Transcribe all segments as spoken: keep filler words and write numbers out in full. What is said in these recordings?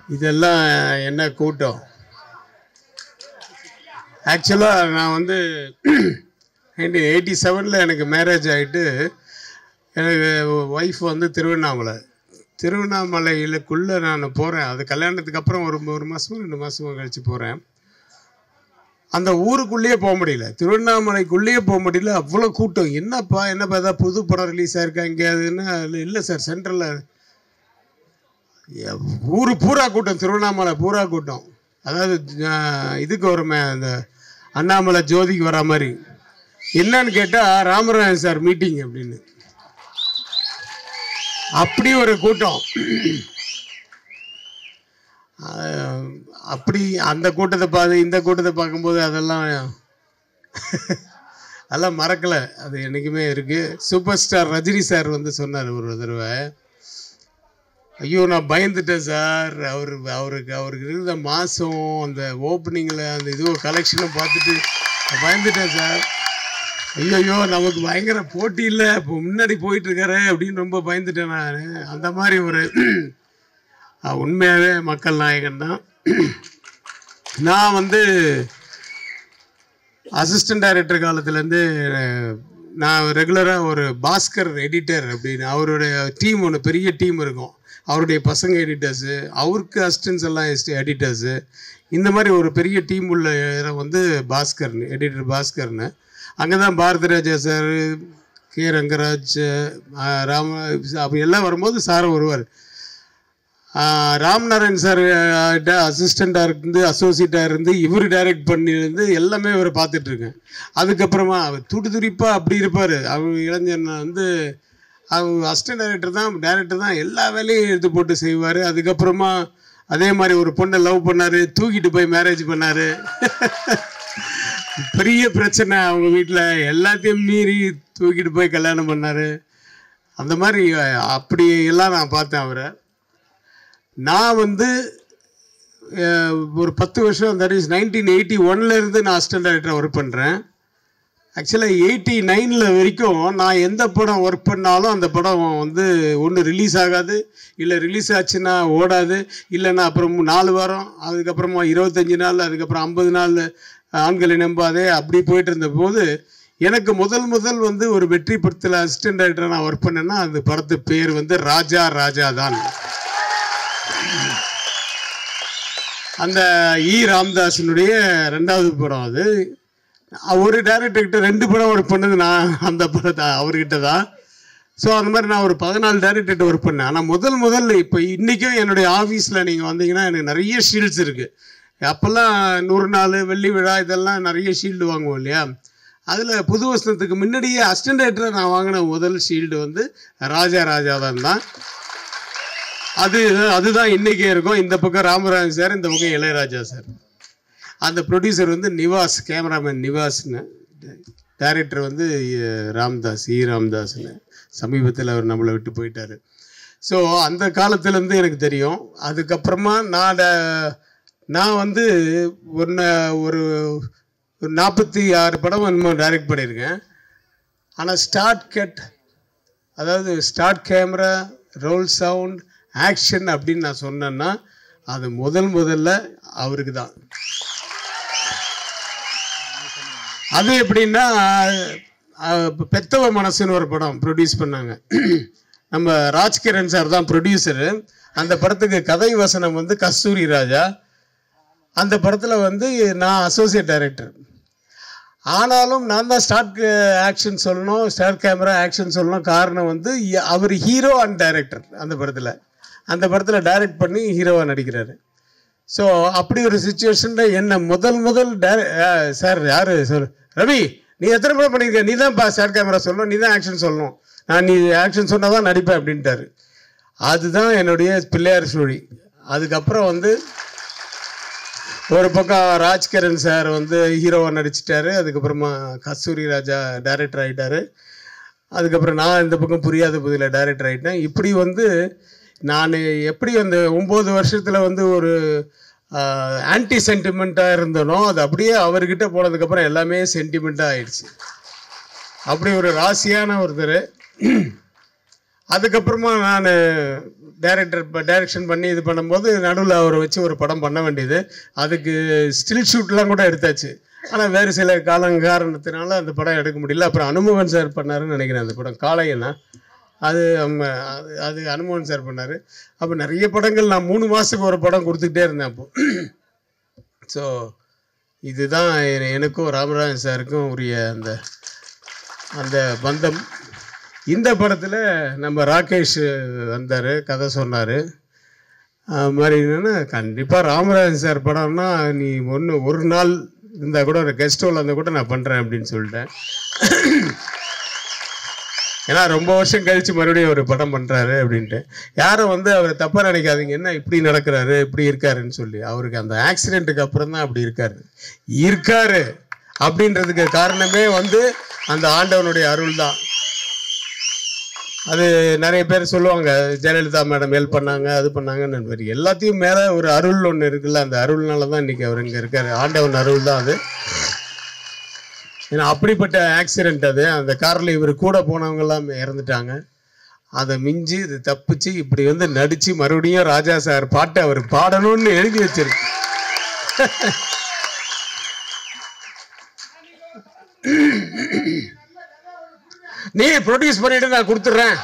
இதெல்லாம் என்ன கூட்டம்? ஆக்சுவலாக நான் வந்து நைன்டீன் எயிட்டி செவனில் எனக்கு மேரேஜ் ஆகிட்டு எனக்கு ஒய்ஃப் வந்து திருவண்ணாமலை திருவண்ணாமலையிலுக்குள்ளே நான் போகிறேன். அது கல்யாணத்துக்கு அப்புறம் ஒரு ஒரு மாதமும் ரெண்டு மாதமும் கழித்து போகிறேன். அந்த ஊருக்குள்ளேயே போக முடியல, திருவண்ணாமலைக்குள்ளேயே போக முடியல, அவ்வளோ கூட்டம். என்னப்பா என்னப்பா ஏதாவது புது படம் ரிலீஸ் ஆகிருக்கா எங்கேயாதுன்னா இல்லை சார், சென்ட்ரலில் ஊர் பூரா கூட்டம், திருவண்ணாமலை பூரா கூட்டம். அதாவது இதுக்கு வருமே அந்த அண்ணாமலை ஜோதிக்கு வர மாதிரி. என்னன்னு கேட்டால் ராமராயன் சார் மீட்டிங் அப்படின்னு, அப்படி ஒரு கூட்டம். அப்படி அந்த கூட்டத்தை பார்த்து இந்த கூட்டத்தை பார்க்கும்போது அதெல்லாம் அதெல்லாம் மறக்கலை, அது என்றைக்குமே இருக்குது. சூப்பர் ஸ்டார் ரஜினி சார் வந்து சொன்னார் ஒரு தடவை, ஐயோ நான் பயந்துட்டேன் சார், அவர் அவருக்கு அவருக்கு இருந்த மாதம் அந்த ஓப்பனிங்கில் அந்த இதுவோ கலெக்ஷனும் பார்த்துட்டு பயந்துட்டேன் சார், ஐயோயோ நமக்கு பயங்கர போட்டி இல்லை, இப்போ முன்னாடி போயிட்டுருக்காரு அப்படின்னு ரொம்ப பயந்துட்டேன் நான். அந்த மாதிரி ஒரு உண்மையாகவே மக்கள் நாயகன் தான். நான் வந்து அசிஸ்டன்ட் டைரக்டர் காலத்துலேருந்து நான் ரெகுலராக ஒரு பாஸ்கர் எடிட்டர் அப்படின்னு அவருடைய டீம் ஒன்று பெரிய டீம் இருக்கும், அவருடைய பசங்க எடிட்டர்ஸு, அவருக்கு அசிஸ்டன்ஸ் எல்லாம் எடிட்டர்ஸு, இந்த மாதிரி ஒரு பெரிய டீம் உள்ள வந்து பாஸ்கர்னு எடிட்டர் பாஸ்கர்னு. அங்கே தான் பாரதிராஜா சார், கே ரங்கராஜ், ராம அப்படி எல்லாம் வரும்போது சாரும் வருவார். ராம்நாராயண் சார் அசிஸ்டண்ட்டாக இருந்து அசோசியேட்டாக இருந்து இவர் டைரக்ட் பண்ணியிருந்து எல்லாமே இவரை பார்த்துட்ருக்கேன். அதுக்கப்புறமா அவர் துடி துடிப்பாக அப்படி இருப்பார். அவர் இளைஞன் வந்து அவர் அசிஸ்டன்ட் டைரக்டர் தான், டைரக்டர் தான், எல்லா வேலையும் எடுத்து போட்டு செய்வார். அதுக்கப்புறமா அதே மாதிரி ஒரு பொண்ணை லவ் பண்ணார், தூக்கிட்டு போய் மேரேஜ் பண்ணார். பெரிய பிரச்சனை அவங்க வீட்டில், எல்லாத்தையும் மீறி தூக்கிட்டு போய் கல்யாணம் பண்ணார். அந்த மாதிரி அப்படி எல்லாம் நான் பார்த்தேன் அவரை. நான் வந்து ஒரு பத்து வருஷம், தட் இஸ் நைன்டீன் எயிட்டி ஒன்லேருந்து நான் அசிஸ்டன்ட் டைரக்டராக ஒர்க் பண்ணுறேன். ஆக்சுவலாக எயிட்டி நைனில் வரைக்கும் நான் எந்த படம் ஒர்க் பண்ணாலும் அந்த படம் வந்து ஒன்று ரிலீஸ் ஆகாது, இல்லை ரிலீஸ் ஆச்சுன்னா ஓடாது, இல்லைன்னா அப்புறம் நாலு வாரம், அதுக்கப்புறமா இருபத்தஞ்சி நாள், அதுக்கப்புறம் ஐம்பது நாள் ஆண்களை நம்பாதே, அப்படி போயிட்டு இருந்த போது எனக்கு முதல் முதல் வந்து ஒரு வெற்றி படத்தில் அசிஸ்டன்ட் டைரக்டராக நான் ஒர்க் பண்ணேன்னா அந்த படத்து பேர் வந்து ராஜா ராஜா தான். அந்த இ ராமதாஸினுடைய ரெண்டாவது படம் அது. ஒரு டைரக்டர்கிட்ட ரெண்டு படம் ஒர்க் பண்ணது நான் அந்த படத்தை அவர்கிட்ட தான். ஸோ அந்த மாதிரி நான் ஒரு பதினாலு டைரக்டர்கிட்ட ஒர்க் பண்ணேன். ஆனால் முதல் முதல் இப்போ இன்றைக்கும் என்னுடைய ஆஃபீஸில் நீங்கள் வந்தீங்கன்னா எனக்கு நிறைய ஷீல்ட்ஸ் இருக்குது. அப்போல்லாம் நூறு நாள் வெள்ளி விழா இதெல்லாம் நிறைய ஷீல்டு வாங்குவோம் இல்லையா. அதில் புது வருஷத்துக்கு முன்னாடியே அசிஸ்டன்ட் டைரக்டராக நான் வாங்கின முதல் ஷீல்டு வந்து ராஜா ராஜா தான் தான் அது அதுதான் இன்றைக்கே இருக்கும். இந்த பக்கம் ராமராஜன் சார், இந்த பக்கம் இளையராஜா சார். அந்த ப்ரொடியூசர் வந்து நிவாஸ், கேமராமேன் நிவாஸ்னு, டைரக்டர் வந்து ராம்தாஸ், இ ராம்தாஸ்னு. சமீபத்தில் அவர் நம்மளை விட்டு போயிட்டார். ஸோ அந்த காலத்துலேருந்து எனக்கு தெரியும். அதுக்கப்புறமா நான் நான் வந்து ஒன்று ஒரு நாற்பத்தி ஆறு படம் இன்னும் டைரக்ட் பண்ணியிருக்கேன். ஆனால் ஸ்டார்ட் கட், அதாவது start camera, roll sound, action அப்படின்னு நான் சொன்னேன்னா அது முதல் முதல்ல அவருக்கு தான். அது எப்படின்னா பெத்தவ மனசுன்னு ஒரு படம் ப்ரொடியூஸ் பண்ணாங்க. நம்ம ராஜ்கிரண் சார் தான் ப்ரொடியூசரு. அந்த படத்துக்கு கதை வசனம் வந்து கஸ்தூரி ராஜா. அந்த படத்தில் வந்து நான் அசோசியேட் டைரக்டர். ஆனாலும் நான் தான் ஸ்டார்ட் ஆக்ஷன் சொல்லணும், ஸ்டார்ட் கேமரா ஆக்ஷன் சொல்லணும். காரணம் வந்து அவர் ஹீரோ அண்ட் டைரக்டர். அந்த படத்தில் அந்த படத்தில் டைரக்ட் பண்ணி ஹீரோவாக நடிக்கிறாரு. ஸோ அப்படி ஒரு சுச்சுவேஷனில் என்ன முதல் முதல் டைர சார் யார் சார் ரவி, நீ எத்தனை படம் பண்ணியிருக்க, நீ தான் ஸ்டார்ட் கேமரா சொல்லணும், நீ தான் ஆக்ஷன் சொல்லணும், நான் நீ ஆக்ஷன் சொன்னால் தான் நடிப்பேன் அப்படின்ட்டாரு. அதுதான் என்னுடைய பிள்ளையார் சுழி. அதுக்கப்புறம் வந்து ஒரு பக்கம் ராஜ்கிரண் சார் வந்து ஹீரோவாக நடிச்சிட்டாரு. அதுக்கப்புறமா கஸ்தூரி ராஜா டைரக்டர் ஆகிட்டார். அதுக்கப்புறம் நான் இந்த பக்கம் புரியாத புதியில் டைரக்டர் ஆகிட்டேன். இப்படி வந்து நான் எப்படி அந்த ஒம்பது வருஷத்தில் வந்து ஒரு ஆன்டி சென்டிமெண்ட்டாக இருந்தனோ அது அப்படியே அவர்கிட்ட போனதுக்கப்புறம் எல்லாமே சென்டிமெண்ட்டாக ஆயிடுச்சு. அப்படி ஒரு ராசியான ஒருத்தர். அதுக்கப்புறமா நான் டைரக்டர் இப்போ டைரக்ஷன் பண்ணி இது பண்ணும்போது நடுவில் அவரை வச்சு ஒரு படம் பண்ண வேண்டியது. அதுக்கு ஸ்டில் ஷூட்லாம் கூட எடுத்தாச்சு. ஆனால் வேறு சில காலம் காரணத்தினால அந்த படம் எடுக்க முடியல. அப்புறம் அனுமோகன் சார் பண்ணாருன்னு நினைக்கிறேன் அந்த படம் காளையனா. அது அது அது அனுமோகன் சார் பண்ணார். அப்போ நிறைய படங்கள் நான் மூணு மாதத்துக்கு ஒரு படம் கொடுத்துக்கிட்டே இருந்தேன் அப்போது. ஸோ இதுதான் எனக்கும் ராமராஜன் சாருக்கும் உரிய அந்த அந்த பந்தம். இந்த படத்தில் நம்ம ராகேஷ் வந்தார், கதை சொன்னார். அது மாதிரி என்னென்னா கண்டிப்பாக ராமராஜன் சார் படம்னா நீ ஒன்று ஒரு நாள் இருந்தால் கூட ஒரு கெஸ்ட் ஹோல் இருந்தால் கூட நான் பண்ணுறேன் அப்படின்னு சொல்லிட்டேன். ஏன்னா ரொம்ப வருஷம் கழித்து மறுபடியும் ஒரு படம் பண்ணுறாரு அப்படின்ட்டு. யாரும் வந்து அவர் தப்பாக நினைக்காதீங்க, என்ன இப்படி நடக்கிறாரு இப்படி இருக்காருன்னு சொல்லி. அவருக்கு அந்த ஆக்சிடெண்ட்டுக்கு அப்புறம் தான் அப்படி இருக்காரு இருக்காரு அப்படின்றதுக்கு காரணமே வந்து அந்த ஆண்டவனுடைய அருள் தான். அது நிறைய பேர் சொல்லுவாங்க ஜெயலலிதா மேடம் ஹெல்ப் பண்ணாங்க அது பண்ணாங்கன்னு. எல்லாத்தையும் மேலே ஒரு அருள் ஒன்று இருக்குல்ல, அந்த அருள்னால தான் இன்றைக்கி அவர் இங்கே இருக்கார். ஆண்டவன் அருள் தான் அது. ஏன்னா அப்படிப்பட்ட ஆக்சிடெண்ட் அது. அந்த காரில் இவர் கூட போனவங்கெல்லாம் இறந்துட்டாங்க. அதை மிஞ்சி இது தப்பிச்சு இப்படி வந்து நடித்து மறுபடியும் ராஜா சார் பாட்டை அவர் பாடணும்னு எழுதி வச்சிருக்கு. நீ ப்ரொடியூஸ் பண்ணிட்டு நான் கொடுத்துட்றேன்.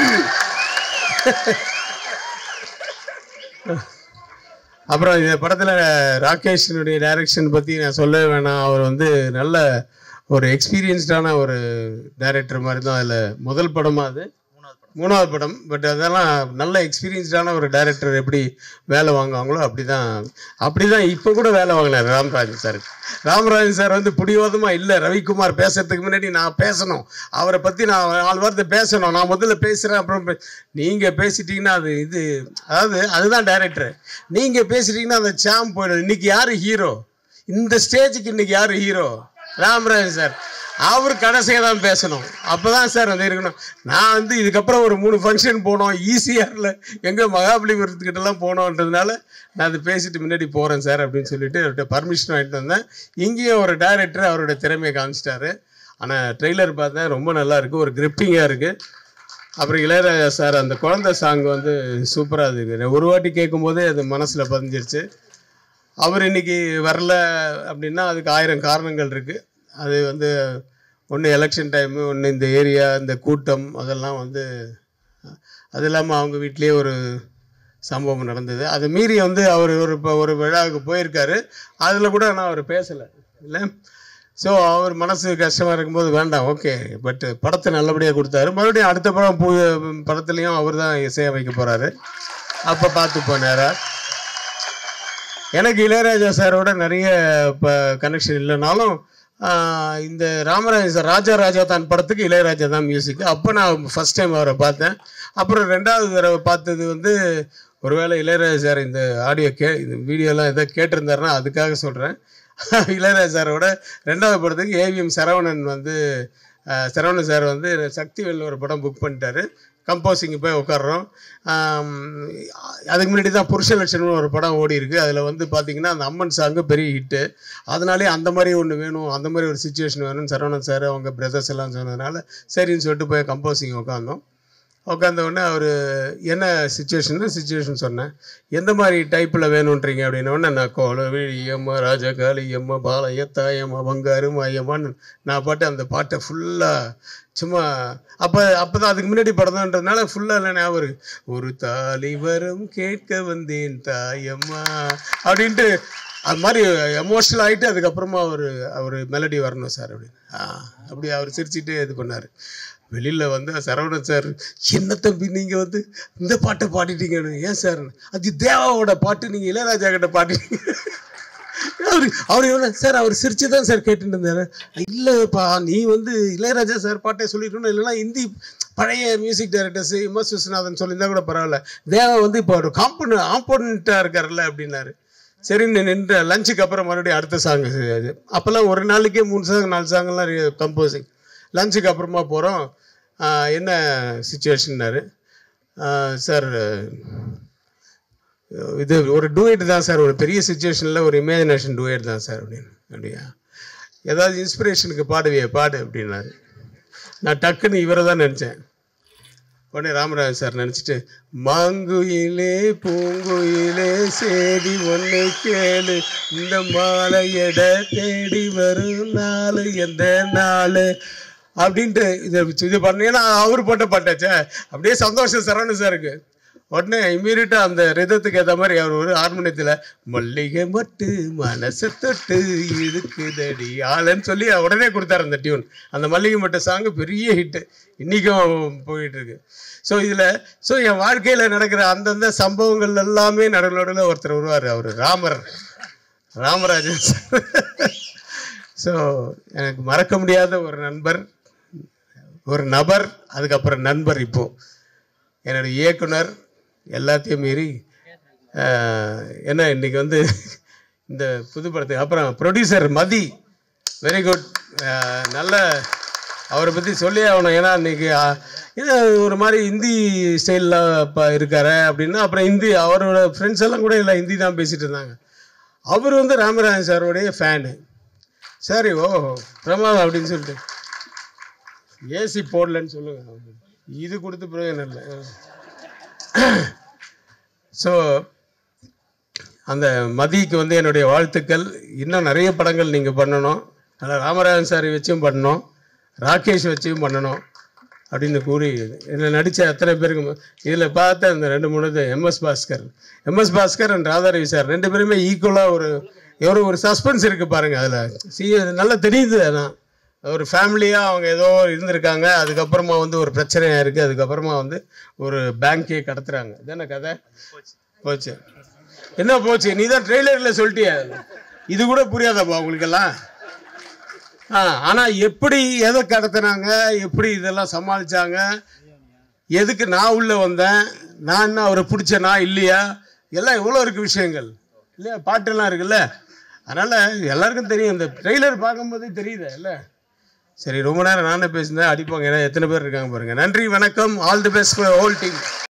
அப்புறம் இந்த படத்தில் ராகேஷனுடைய டைரக்ஷன் பற்றி நான் சொல்லவே வேணாம். அவர் வந்து நல்ல ஒரு எக்ஸ்பீரியன்ஸ்டான ஒரு டைரக்டர் மாதிரி தான். அதில் முதல் படமாக அது மூணாவது படம். பட் அதெல்லாம் நல்ல எக்ஸ்பீரியன்ஸ்டான ஒரு டைரக்டர் எப்படி வேலை வாங்குவாங்களோ அப்படி தான் அப்படி தான் இப்போ கூட வேலை வாங்கினார் ராமராஜன் சார். ராமராஜன் சார் வந்து பிடிவாதமாக இல்லை, ரவிக்குமார் பேசுறதுக்கு முன்னாடி நான் பேசணும், அவரை பற்றி நான் நாலு வாரத்தை பேசணும், நான் முதல்ல பேசுகிறேன் அப்புறம் நீங்கள் பேசிட்டீங்கன்னா அது இது அதாவது அதுதான் டைரக்டர். நீங்கள் பேசிட்டீங்கன்னா அந்த சாம் போயிடும். இன்றைக்கி யார் ஹீரோ, இந்த ஸ்டேஜுக்கு இன்றைக்கி யார் ஹீரோ? ராமராஜன் சார். அவர் கடைசியாக தான் பேசணும், அப்போ தான் சார் அது இருக்கணும். நான் வந்து இதுக்கப்புறம் ஒரு மூணு ஃபங்க்ஷன் போனோம் ஈசிஆரில் எங்கே மகாபலிபுரத்துக்கிட்டலாம் போனோன்றதுனால நான் அது பேசிட்டு முன்னாடி போகிறேன் சார் அப்படின்னு சொல்லிட்டு அவர்கிட்ட பர்மிஷன் வாங்கிட்டு வந்தேன். இங்கேயும் ஒரு டைரக்டர் அவருடைய திறமையை காமிச்சிட்டாரு. ஆனால் ட்ரெய்லர் பார்த்தேன் ரொம்ப நல்லா இருக்குது, ஒரு கிரிப்பிங்காக இருக்குது. அப்புறம் இளையராஜா சார் அந்த குழந்தை சாங் வந்து சூப்பராக இருக்குது. ஒரு வாட்டி கேட்கும்போதே அது மனசில் பதிஞ்சிருச்சு. அவர் இன்றைக்கி வரல அப்படின்னா அதுக்கு ஆயிரம் காரணங்கள் இருக்குது. அது வந்து ஒன்று எலெக்ஷன் டைமு, ஒன்று இந்த ஏரியா இந்த கூட்டம், அதெல்லாம் வந்து அது இல்லாமல் அவங்க வீட்லேயே ஒரு சம்பவம் நடந்தது. அதை மீறி வந்து அவர் ஒரு இப்போ ஒரு விழாவுக்கு போயிருக்காரு, அதில் கூட நான் அவர் பேசலை இல்லை. ஸோ அவர் மனசு கஷ்டமாக இருக்கும்போது வேண்டாம் ஓகே, பட் படத்தை நல்லபடியாக கொடுத்தாரு. மறுபடியும் அடுத்த படம் பூ படத்துலேயும் அவர் தான் இசையை வைக்க போகிறாரு, அப்போ பார்த்து போனாரா. எனக்கு இளையராஜா சாரோட நிறைய இப்போ கனெக்ஷன் இல்லைனாலும் இந்த ராமராஜன் சார் ராஜா ராஜா தான் படத்துக்கு இளையராஜா தான் மியூசிக். அப்போ நான் ஃபஸ்ட் டைம் அவரை பார்த்தேன். அப்புறம் ரெண்டாவது தடவை பார்த்தது வந்து ஒருவேளை இளையராஜா சார் இந்த ஆடியோ கே இந்த வீடியோலாம் எதாவது கேட்டிருந்தாருன்னா அதுக்காக சொல்கிறேன். இளையராஜா சாரோட ரெண்டாவது படத்துக்கு ஏவிஎம் சரவணன் வந்து சரவணன் சார் வந்து சக்திவேல் ஒரு படம் புக் பண்ணிட்டாரு. கம்போசிங்கு போய் உட்காடுறோம். அதுக்கு முன்னாடி தான் புருஷ லட்சணம்னு ஒரு படம் ஓடி இருக்குது. அதில் வந்து பார்த்திங்கன்னா அந்த அம்மன் சாங்கு பெரிய ஹிட்டு. அதனாலே அந்த மாதிரி ஒன்று வேணும், அந்த மாதிரி ஒரு சுச்சுவேஷன் வேணும்னு சரவணன் சார் அவங்க பிரதர்ஸ் எல்லாம் சொன்னதுனால சரின்னு சொல்லிட்டு போய் கம்போசிங் உட்காந்தோம். உட்காந்த உடனே அவர் என்ன சுச்சுவேஷன்னு சுச்சுவேஷன் சொன்னேன். எந்த மாதிரி டைப்பில் வேணுன்றீங்க அப்படின்னோடனே நான் கோல விழியம்மா ராஜா காளியம்மா பாலைய தாயம்மா பங்காரு மாயம்மான்னு நான் பாட்டு அந்த பாட்டை ஃபுல்லாக சும்மா அப்போ அப்போ தான் அதுக்கு முன்னாடி படம்ன்றதுனால ஃபுல்லாக இல்லை ஞாபகம் இருக்கு. ஒரு தாலி வரும் கேட்க வந்தேன் தாயம்மா அப்படின்ட்டு அது மாதிரி எமோஷனல் ஆகிட்டு அதுக்கப்புறமா அவர் அவர் மெலடி வரணும் சார் அப்படின்னு அப்படி அவர் சிரிச்சுட்டே இது பண்ணார். வெளியில் வந்து சரவணன் சார் என்ன தம்பி நீங்கள் வந்து இந்த பாட்டை பாடிட்டீங்கன்னு. ஏன் சார் அது தேவாவோட பாட்டு, நீங்கள் இளையராஜா கிட்ட பாடிட்டீங்க. அவர் அவர் எவ்வளோ சார் அவர் சிரிச்சு தான் சார் கேட்டுட்டு இருந்தார். இல்லைப்பா நீ வந்து இளையராஜா சார் பாட்டே சொல்லிட்டோன்னு, இல்லைன்னா ஹிந்தி பழைய music directors M S Viswanathan சொல்லியிருந்தா கூட பரவாயில்ல, தேவா வந்து இப்போ ஒரு காம்பனு ஆம்போனண்ட்டாக இருக்கார்ல அப்படின்னாரு. சரின்னு நின்று லஞ்சுக்கு அப்புறம் மறுபடியும் அடுத்த சாங். அப்போல்லாம் ஒரு நாளைக்கே மூணு சாங் நாலு சாங்கெல்லாம் கம்போசிங். லஞ்சுக்கு அப்புறமா போகிறோம். என்ன சுச்சுவேஷன்னாரு. சார் இது ஒரு டூயட் தான் சார், ஒரு பெரிய சுச்சுவேஷனில் ஒரு இமேஜினேஷன் டூயட் தான் சார் அப்படின்னு. அப்படியா ஏதாவது இன்ஸ்பிரேஷனுக்கு பாடுவியே பாடு அப்படின்னாரு. நான் டக்குன்னு இவரை தான் நினச்சேன். உடனே ராமராஜன் சார் நினச்சிட்டு, மாங்குயிலே பூங்குயிலே சேதி ஒன்று கேளு, இந்த மாலையட தேடி வரும் நாள் எந்த நாள் அப்படின்ட்டு இதை இது பண்ணீங்கன்னா அவர் போட்ட பாட்டாச்சே. அப்படியே சந்தோஷம் சரவணன் சாருக்கு. உடனே இம்மீடியட்டாக அந்த ரிதத்துக்கு ஏற்ற மாதிரி அவர் ஒரு ஹார்மோனியத்தில் மல்லிகை மட்டு மனசை தொட்டு இருக்குதடி ஆளுன்னு சொல்லி உடனே கொடுத்தாரு அந்த டியூன். அந்த மல்லிகை மட்டு சாங்கு பெரிய ஹிட்டு, இன்றைக்கும் போயிட்டு இருக்கு. ஸோ இதில் ஸோ என் வாழ்க்கையில் நடக்கிற அந்தந்த சம்பவங்கள் எல்லாமே நடுவில் ஒருத்தர் வருவார், அவர் ராமர் ராமராஜன் சார். ஸோ எனக்கு மறக்க முடியாத ஒரு நண்பர், ஒரு நபர், அதுக்கப்புறம் நண்பர். இப்போது என்னுடைய இயக்குனர் எல்லாத்தையும் மீறி என்ன இன்றைக்கி வந்து இந்த புது படத்துக்கு அப்புறம் ப்ரொடியூசர் மதி, வெரி குட். நல்ல அவரை பற்றி சொல்லி ஆகணும். ஏன்னா இன்றைக்கி ஏன்னா ஒரு மாதிரி ஹிந்தி ஸ்டைலில் இப்போ இருக்கார் அப்படின்னா, அப்புறம் ஹிந்தி அவரோட ஃப்ரெண்ட்ஸ் எல்லாம் கூட இல்லை ஹிந்தி தான் பேசிகிட்டு இருந்தாங்க. அவர் வந்து ராமராஜன் சாரோடைய ஃபேனு. சரி ஓ பிரமாதம் அப்படின்னு சொல்லிட்டு ஏசி போடலன்னு சொல்லுங்கள், இது கொடுத்து பிரயோஜனம் இல்லை. ஸோ அந்த மதிக்கு வந்து என்னுடைய வாழ்த்துக்கள். இன்னும் நிறைய படங்கள் நீங்கள் பண்ணணும், அதில் ராமராஜன் சாரை வச்சும் பண்ணணும், ராகேஷ் வச்சும் பண்ணணும் அப்படின்னு கூறி இதில் நடித்த அத்தனை பேருக்கு இதில் பார்த்த இந்த ரெண்டு மூணு MS Bhaskar MS Bhaskar and Radharavi sir ரெண்டு பேருமே ஈக்குவலாக ஒரு எவ்வளோ ஒரு சஸ்பென்ஸ் இருக்குது பாருங்கள். அதில் சி நல்லா தெரியுது. ஆனால் ஒரு ஃபேமிலியாக அவங்க ஏதோ இருந்திருக்காங்க, அதுக்கப்புறமா வந்து ஒரு பிரச்சனையாக இருக்குது, அதுக்கப்புறமா வந்து ஒரு பேங்க்கே கடத்துறாங்க. இதான கதை போச்சு. என்ன போச்சு? நீ தான் ட்ரெய்லரில் சொல்லிட்டிய, இது கூட புரியாதப்பா உங்களுக்கெல்லாம். ஆ ஆனால் எப்படி எதை கடத்துனாங்க, எப்படி இதெல்லாம் சமாளித்தாங்க, எதுக்கு நான் உள்ளே வந்தேன், நான் என்ன அவரை பிடிச்சேனா இல்லையா, எல்லாம் எவ்வளோ இருக்குது விஷயங்கள் இல்லையா, பாட்டெல்லாம் இருக்குல்ல. அதனால் எல்லாருக்கும் தெரியும், இந்த ட்ரெய்லர் பார்க்கும்போதே தெரியுது இல்லை. சரி, ரொம்ப நேரம் நானே பேசினேன், அடிப்பாங்க. ஏன்னா எத்தனை பேர் இருக்காங்க பாருங்கள். நன்றி, வணக்கம், all the best for whole team.